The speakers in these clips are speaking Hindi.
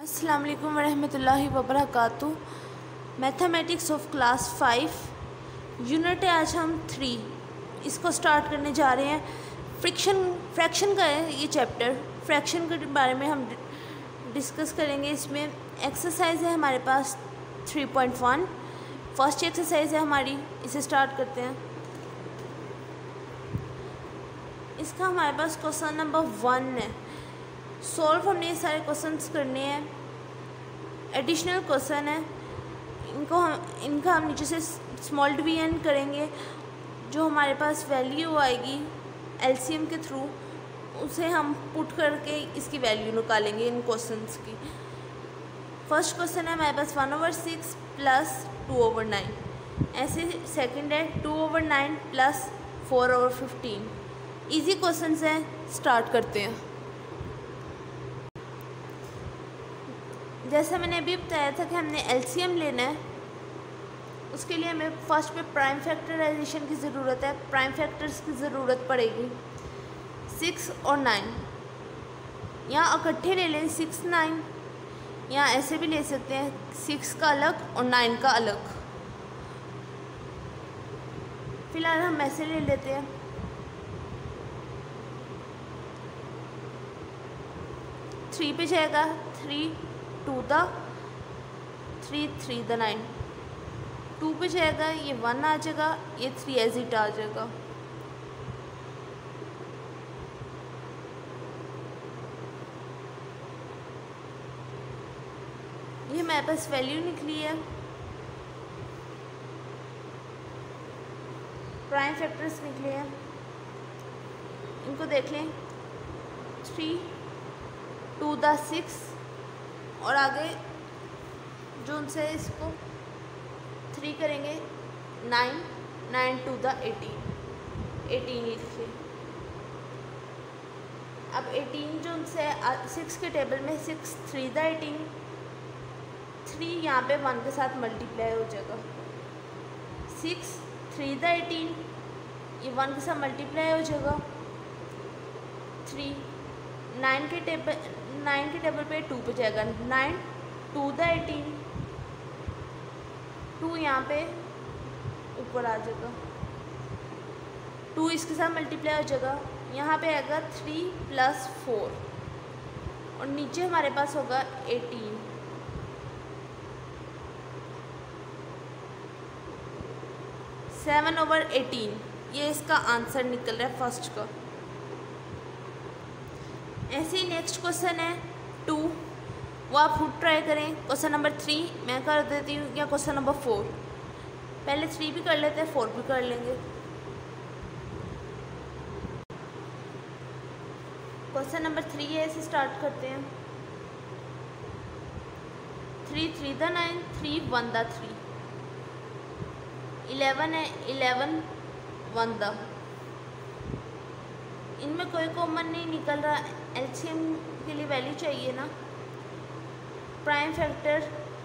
अस्सलाम वालेकुम वरहमतुल्लाहि वबरकातुहू। मैथमेटिक्स ऑफ क्लास 5 यूनिट है आज हम 3 इसको स्टार्ट करने जा रहे हैं। फ्रैक्शन का है ये चैप्टर। फ्रैक्शन के बारे में हम डिस्कस करेंगे। इसमें एक्सरसाइज है हमारे पास 3.1। फर्स्ट एक्सरसाइज है हमारी, इसे स्टार्ट करते हैं। इसका हमारे पास क्वेश्चन नंबर 1 है। सॉल्व हमने ये सारे क्वेश्चंस करने हैं, एडिशनल क्वेश्चन है। इनका हम नीचे से स्मॉल डिवीजन करेंगे। जो हमारे पास वैल्यू आएगी एलसीएम के थ्रू, उसे हम पुट करके इसकी वैल्यू निकालेंगे इन क्वेश्चंस की। फर्स्ट क्वेश्चन है हमारे पास 1/6 प्लस 2/9। ऐसे सेकंड है 2/9 प्लस 4/15। इजी क्वेश्चंस हैं, स्टार्ट करते हैं। जैसा मैंने अभी बताया था कि हमने एलसीएम लेना है, उसके लिए हमें फर्स्ट में प्राइम फैक्टराइजेशन की ज़रूरत है। प्राइम फैक्टर्स की ज़रूरत पड़ेगी 6 और 9। यहाँ इकट्ठे ले लें 6 9, या ऐसे भी ले सकते हैं 6 का अलग और 9 का अलग। फिलहाल हम ऐसे ले लेते हैं। थ्री पे जाएगा 3 2 द 3 3 द 9। 2 पे जाएगा ये 1 आ जाएगा, ये 3 एज इट आ जाएगा। ये हमारे पास वैल्यू निकली है। प्राइम फैक्टर्स निकले हैं, इनको देख लें। 3 2 द 6 और आगे जो उनसे इसको 3 करेंगे 9 9 2 द 18 लिखिए। अब 18 जो उनसे 6 के टेबल में 6 3 द 18, 3 यहाँ पे 1 के साथ मल्टीप्लाई हो जाएगा। 6 3 द 18, ये 1 के साथ मल्टीप्लाई हो जाएगा। 3 9 के टेबल पे 2 पे जाएगा 9 2 द 18, 2 यहाँ पे ऊपर आ जाएगा। 2 इसके साथ मल्टीप्लाई हो जाएगा। यहाँ पे आएगा 3 + 4 और नीचे हमारे पास होगा 18। 7/18 ये इसका आंसर निकल रहा है फर्स्ट का। ऐसे ही नेक्स्ट क्वेश्चन है 2, वो आप खुद ट्राई करें। क्वेश्चन नंबर 3 मैं कर देती हूँ, या क्वेश्चन नंबर 4। पहले 3 भी कर लेते हैं, 4 भी कर लेंगे। क्वेश्चन नंबर 3 है, इसे स्टार्ट करते हैं। 3 3 द 9, 3 1 द 3। 11 है 11 1 द। इनमें कोई कॉमन नहीं निकल रहा। एलसीएम के लिए वैल्यू चाहिए ना। प्राइम फैक्टर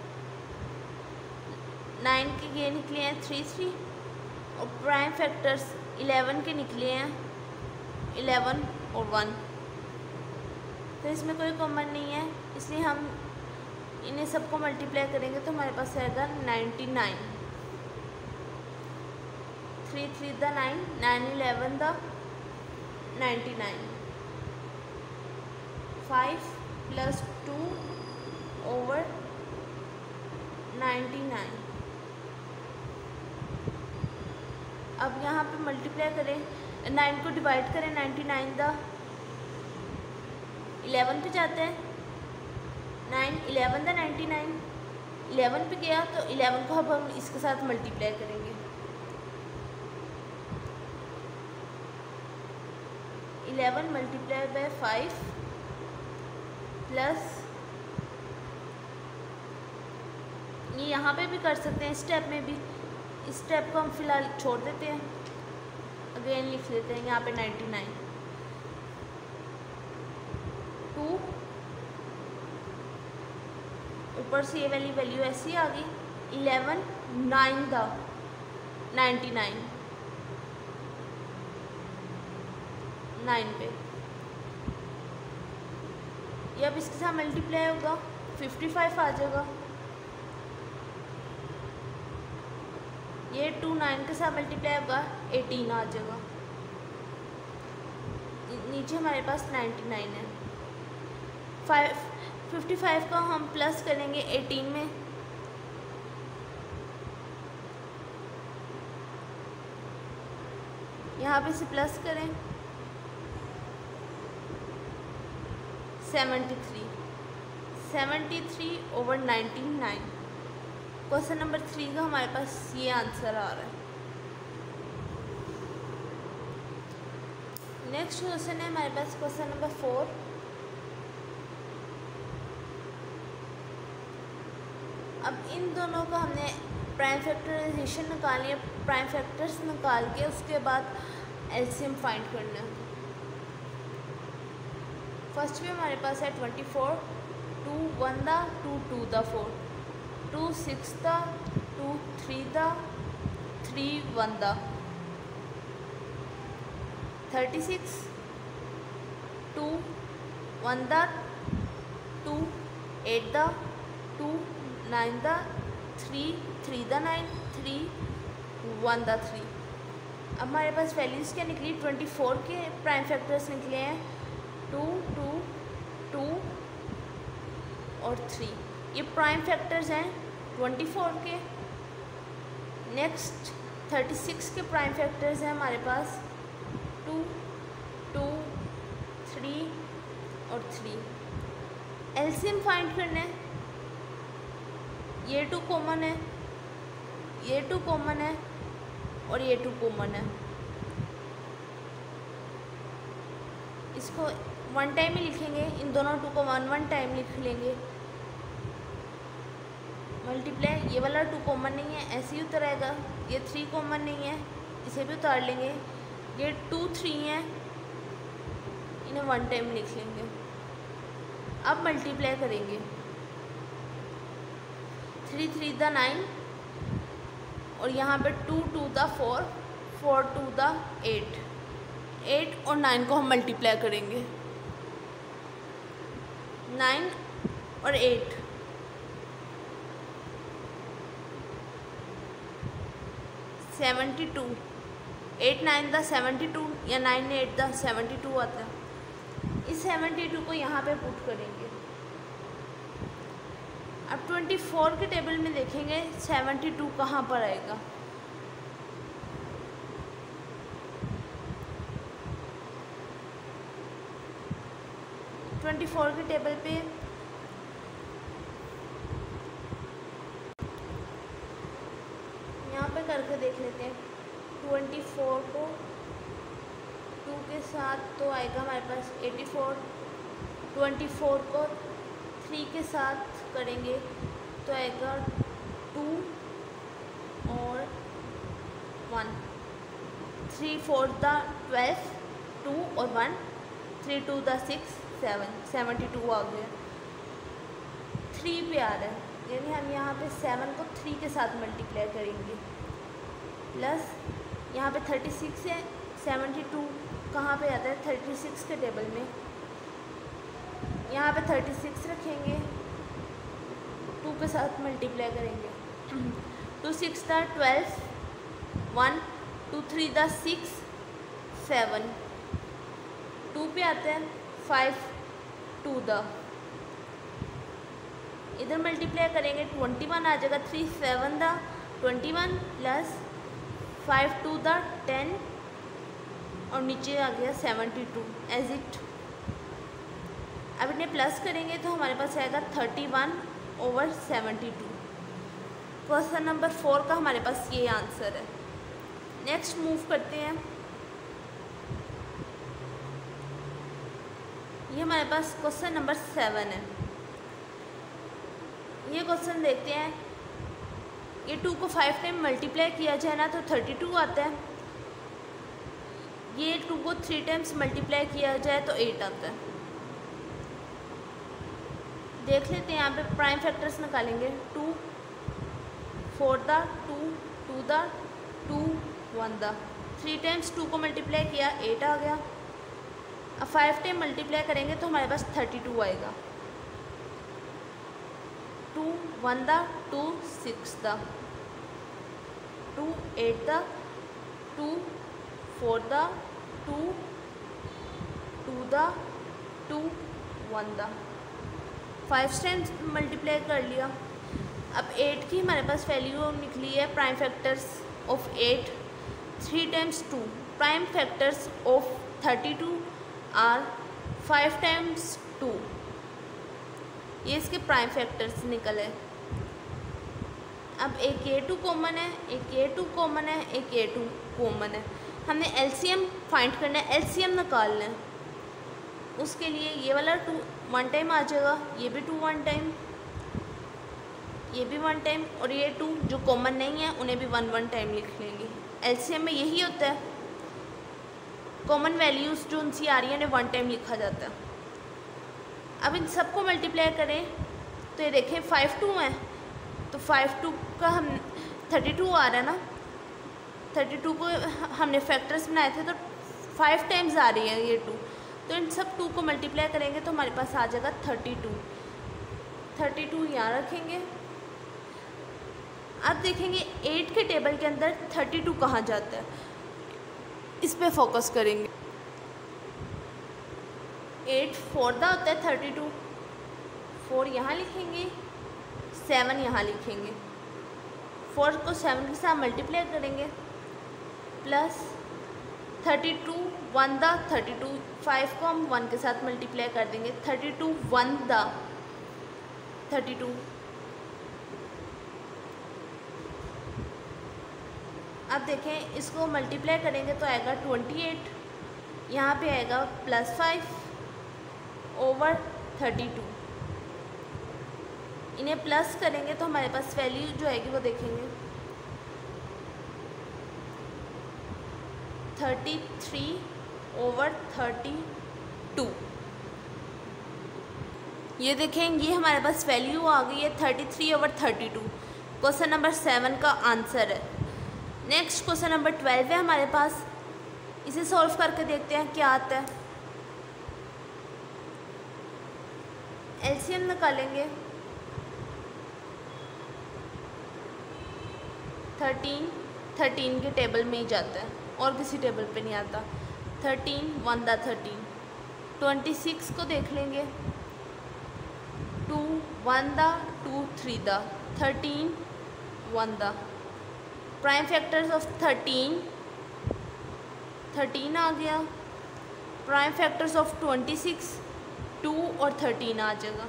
9 के ये निकले हैं 3 3, और प्राइम फैक्टर्स 11 के निकले हैं 11 और 1। तो इसमें कोई कॉमन नहीं है, इसलिए हम इन्हें सबको मल्टीप्लाई करेंगे तो हमारे पास आएगा 99। 3 3 द 9, 9 11 द 99। 5 + 2/99। अब यहाँ पे मल्टीप्लाई करें, 9 को डिवाइड करें 99 द 11 पे जाते हैं। 9 11 द 99, 11 पे गया तो 11 को अब हम इसके साथ मल्टीप्लाई करेंगे। 11 × 5 प्लस, ये यहाँ पे भी कर सकते हैं, स्टेप में भी। इस स्टेप को हम फिलहाल छोड़ देते हैं, अगेन लिख लेते हैं यहाँ पे 99। 2 ऊपर से ये वाली वैल्यू ऐसी आ गई। 11 9 द 99, 9 पे ये अब इसके साथ मल्टीप्लाई होगा 55 आ जाएगा। ये 2 9 के साथ मल्टीप्लाई होगा 18 आ जाएगा। नीचे हमारे पास 99 है। 55 का हम प्लस करेंगे 18 में, यहाँ पे से प्लस करें 73 ओवर 99। क्वेश्चन नंबर 3 का हमारे पास ये आंसर आ रहा है। नेक्स्ट क्वेश्चन है हमारे पास क्वेश्चन नंबर 4। अब इन दोनों का हमने प्राइम फैक्टराइजेशन निकालनी है, प्राइम फैक्टर्स निकाल के उसके बाद एलसीएम फाइंड करना है। फर्स्ट में हमारे पास है 24, 2 1 दा, 2 2 दा 4, 2 6 दा, 2 3 दा, 3 1 दा, 36, 2 1 दा, 2 8 दा, 2 9 दा, 3 3 दा 9, 3 1 दा 3। अब हमारे पास वैल्यूज़ क्या निकली? 24 के प्राइम फैक्टर्स निकले हैं 2 2 2 और 3। ये प्राइम फैक्टर्स हैं 24 के। नेक्स्ट 36 के प्राइम फैक्टर्स हैं हमारे पास 2 2 3 और 3। एलसीएम फाइंड करना है। ये 2 कॉमन है, ये 2 कॉमन है और ये 2 कॉमन है। इसको 1 टाइम ही लिखेंगे, इन दोनों 2 को 1 टाइम लिख लेंगे। मल्टीप्लाई, ये वाला 2 कॉमन नहीं है, ऐसे ही उतर आएगा। ये 3 कॉमन नहीं है, इसे भी उतार लेंगे। ये 2 3 है, इन्हें 1 टाइम लिख लेंगे। अब मल्टीप्लाई करेंगे 3 3 दा 9 और यहाँ पे 2 2 दा 4, 4 2 दा 8 और 9 को हम मल्टीप्लाई करेंगे। 9 और 8 72, 8 9 दा 72 या 9 8 दा 72 आता है। इस 72 को यहाँ पे पुट करेंगे। अब 24 के टेबल में देखेंगे 72 कहाँ पर आएगा। के टेबल पे यहाँ पे करके देख लेते हैं। 24 को 2 के साथ तो आएगा हमारे पास 84। 24 को 3 के साथ करेंगे तो आएगा 2 और 1। 3 4 दा 12, 2 और 1, 3 2 दा 6 7, 72 आ गया। 3 पे आ रहा है, यानी हम यहाँ पे 7 को 3 के साथ मल्टीप्लाई करेंगे। प्लस यहाँ पे 36 है, 72 कहाँ पे आता है? 36 के टेबल में। यहाँ पे 36 रखेंगे, 2 के साथ मल्टीप्लाई करेंगे। 2 6 दा 12, 1 2 3 दा 6 7, 2 पे आते हैं 5 2 दा, इधर मल्टीप्लाई करेंगे 21 आ जाएगा। 3 7 दा 21 प्लस 5 2 दा 10 और नीचे आ गया 72 एज इट। अब इन्हें प्लस करेंगे तो हमारे पास आएगा 31 ओवर 72। क्वेश्चन नंबर 4 का हमारे पास ये आंसर है। नेक्स्ट मूव करते हैं। ये हमारे पास क्वेश्चन नंबर 7 है। ये क्वेश्चन देखते हैं। ये 2 को 5 टाइम मल्टीप्लाई किया जाए ना तो 32 आता है। ये 2 को 3 टाइम्स मल्टीप्लाई किया जाए तो 8 आता है। देख लेते हैं, यहाँ पे प्राइम फैक्टर्स निकालेंगे। 2 4 दा 2 2 दा 2 1 दा, 3 टाइम्स 2 को मल्टीप्लाई किया 8 आ गया। अब 5 टाइम मल्टीप्लाई करेंगे तो हमारे पास 32 आएगा। 2 1 द 2 6 द 2 8 द 2 4 द 2 2 द 2 1 द 5 टाइम्स मल्टीप्लाई कर लिया। अब 8 की हमारे पास वैल्यू निकली है prime factors of 8 3 times 2 prime factors of 32 are 5 times 2। ये इसके प्राइम फैक्टर्स निकले। अब एक A2 कॉमन है, एक A2 कॉमन है, एक A2 कॉमन है। हमने एलसीएम फाइंड करना है, एलसीएम निकालना है। उसके लिए ये वाला 2 1 टाइम आ जाएगा, ये भी 2 1 टाइम, ये भी 1 टाइम, और ये 2 जो कॉमन नहीं है उन्हें भी 1 1 टाइम लिख लेंगे। एलसीएम में यही होता है, कॉमन वैल्यूज़ जो उनसी आ रही है उन्हें 1 टाइम लिखा जाता है। अब इन सबको मल्टीप्लाई करें तो ये देखें 5 2 है, तो 5 2 का हम 32 आ रहा है ना, 32 को हमने फैक्टर्स बनाए थे तो 5 टाइम्स आ रही है ये 2, तो इन सब 2 को मल्टीप्लाई करेंगे तो हमारे पास आ जाएगा 32। 32 यहाँ रखेंगे। अब देखेंगे 8 के टेबल के अंदर 32 कहाँ जाता है, इस पे फोकस करेंगे। 8 4 दा होता है 32, 4 यहाँ लिखेंगे, 7 यहाँ लिखेंगे, 4 को 7 के साथ मल्टीप्लाई करेंगे, प्लस 32 1 दा 32, 5 को हम 1 के साथ मल्टीप्लाई कर देंगे, 32 1 दा 32। अब देखें इसको मल्टीप्लाई करेंगे तो आएगा 28, यहाँ पे आएगा +5 ओवर 32। इन्हें प्लस करेंगे तो हमारे पास वैल्यू जो आएगी वो देखेंगे 33 ओवर 32। ये देखेंगे ये हमारे पास वैल्यू आ गई है 33 ओवर 32। क्वेश्चन नंबर 7 का आंसर है। नेक्स्ट क्वेश्चन नंबर 12 है हमारे पास, इसे सॉल्व करके देखते हैं क्या आता है। एलसीएम निकालेंगे, 13 के टेबल में ही जाता है और किसी टेबल पे नहीं आता। 13 1 दा 13, 26 को देख लेंगे, 2 1 दा 2 3 दा 13 1 दा। प्राइम फैक्टर्स ऑफ 13 आ गया, प्राइम फैक्टर्स ऑफ 26 2 और 13 आ जाएगा।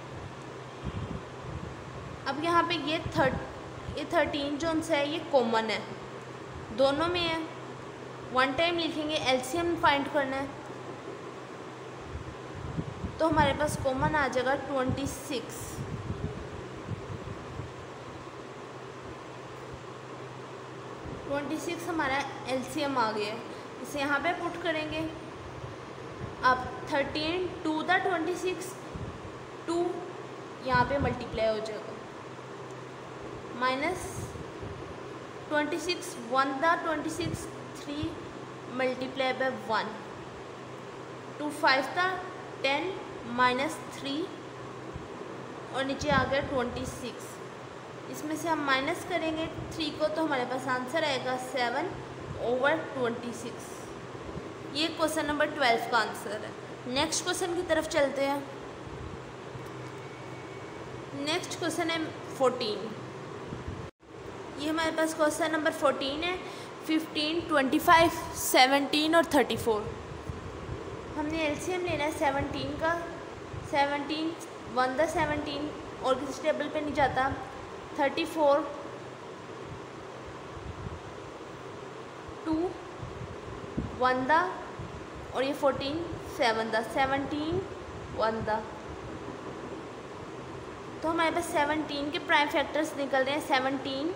अब यहाँ पे ये 13 जो उनसे है ये कॉमन है, दोनों में है, 1 टाइम लिखेंगे, एलसीएम फाइंड करना है तो हमारे पास कॉमन आ जाएगा 26। 26 हमारा एलसीएम आ गया है, इसे यहाँ पे पुट करेंगे। अब 13 2 दा 26, 2 यहाँ पे मल्टीप्लाई हो जाएगा, माइनस 26 1 दा 26 3 मल्टीप्लाई बाय 1, 2 5 दा 10 माइनस 3 और नीचे आ गया 26। इसमें से हम माइनस करेंगे 3 को तो हमारे पास आंसर आएगा 7 ओवर 26। ये क्वेश्चन नंबर 12 का आंसर है। नेक्स्ट क्वेश्चन की तरफ चलते हैं। नेक्स्ट क्वेश्चन है 14। ये हमारे पास क्वेश्चन नंबर 14 है। 15 25 17 और 34। हमने एलसीएम लेना है 17 का। 17 1 दा 17 और किसी टेबल पे नहीं जाता। 34 2 1 दा और ये 14 7 दा 17 1 दा। तो हमारे पास 17 के प्राइम फैक्टर्स निकल रहे हैं 17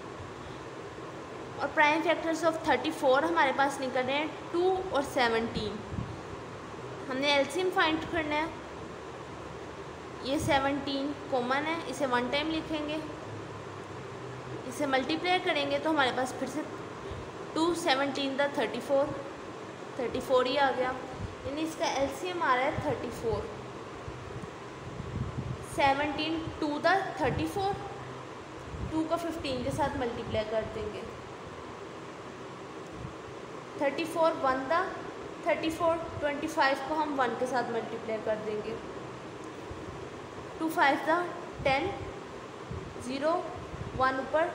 और प्राइम फैक्टर्स ऑफ 34 हमारे पास निकल रहे हैं 2 और 17। हमने एलसीएम फाइंड करना है। ये 17 कॉमन है, इसे 1 टाइम लिखेंगे, इसे मल्टीप्लाई करेंगे तो हमारे पास फिर से 2 17 दा 34 ही आ गया, यानी इसका एलसीएम आ रहा है 34। 17 2 दा 34, 2 को 15 के साथ मल्टीप्लाई कर देंगे। 34 1 दा 34, 25 को हम 1 के साथ मल्टीप्लाई कर देंगे। 2 5 दा 10, 0 1 ऊपर,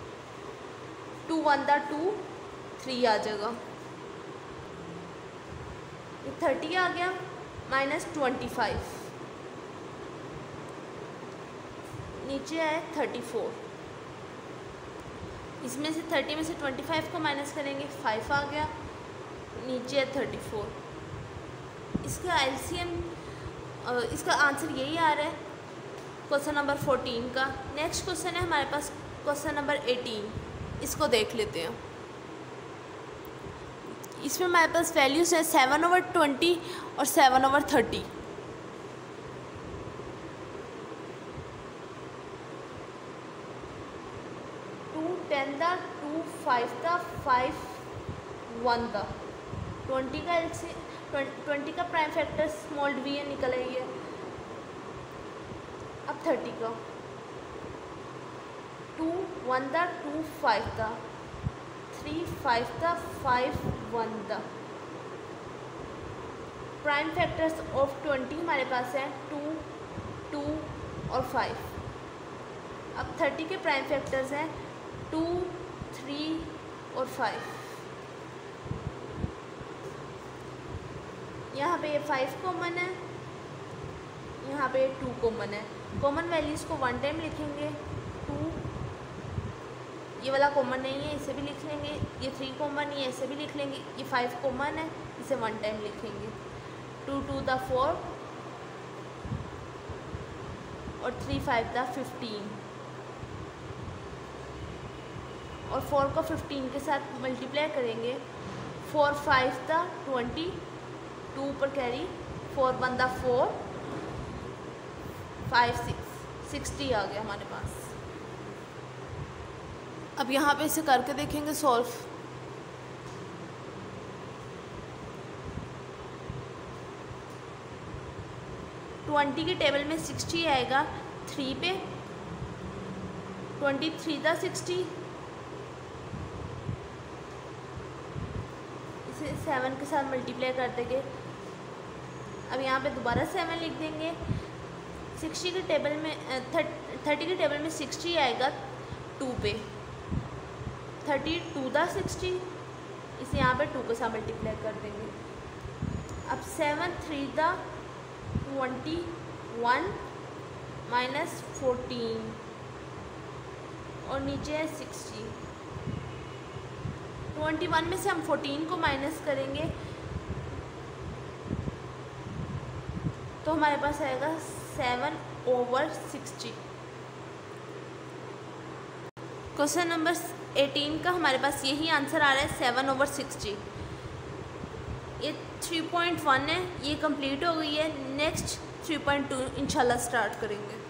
2 1 दा 2, 3 आ जाएगा। 30 आ गया, -25, नीचे है 34। इसमें से 30 में से 25 को माइनस करेंगे, 5 आ गया, नीचे है 34। इसका एलसीएम, इसका आंसर यही आ रहा है क्वेश्चन नंबर 14 का। नेक्स्ट क्वेश्चन है हमारे पास क्वेश्चन नंबर 18, इसको देख लेते हैं। इसमें हमारे पास वैल्यूज़ हैं 7/20 और 7/30। दा 2 5 दा 5 1 दा 20 का एलसी 20 का प्राइम फैक्टर स्मॉल डिवीजन निकल आई है। अब 30 का 2 1 दा 2 5 दा 3 5 दा 5 1 दा। प्राइम फैक्टर्स ऑफ 20 हमारे पास है 2 2 और 5। अब 30 के प्राइम फैक्टर्स हैं 2 3 और 5। यहाँ पे ये 5 कॉमन है, यहाँ पे 2 कॉमन है। कॉमन वैल्यूज़ को 1 टाइम लिखेंगे, 2, ये वाला कॉमन नहीं है इसे भी लिख लेंगे, ये 3 कॉमन है इसे भी लिख लेंगे, ये 5 कॉमन है इसे 1 टाइम लिखेंगे। 2 2 दा 4 और 3 5 दा 15 और 4 को 15 के साथ मल्टीप्लाई करेंगे। 4 5 दा 20, 2 पर कैरी, 4 1 दा 4, 5 6 60 आ गया हमारे पास। अब यहाँ पे इसे करके देखेंगे सॉल्व। ट्वेंटी के टेबल में 60 आएगा 3 पे, 23 दा 60, इसे 7 के साथ मल्टीप्लाई कर देंगे। अब यहाँ पे दोबारा 7 लिख देंगे। 60 के टेबल में 30 के टेबल में 60 आएगा 2 पे, 32 दा 60, इसे यहाँ पे 2 के साथ मल्टीप्लाई कर देंगे। अब 7 3 दा 21 -14 और नीचे है 60। 21 में से हम 14 को माइनस करेंगे तो हमारे पास आएगा 7/60। क्वेश्चन नंबर 18 का हमारे पास यही आंसर आ रहा है 7/60। ये 3.1 है, ये कंप्लीट हो गई है। नेक्स्ट 3.2 इंशाल्लाह स्टार्ट करेंगे।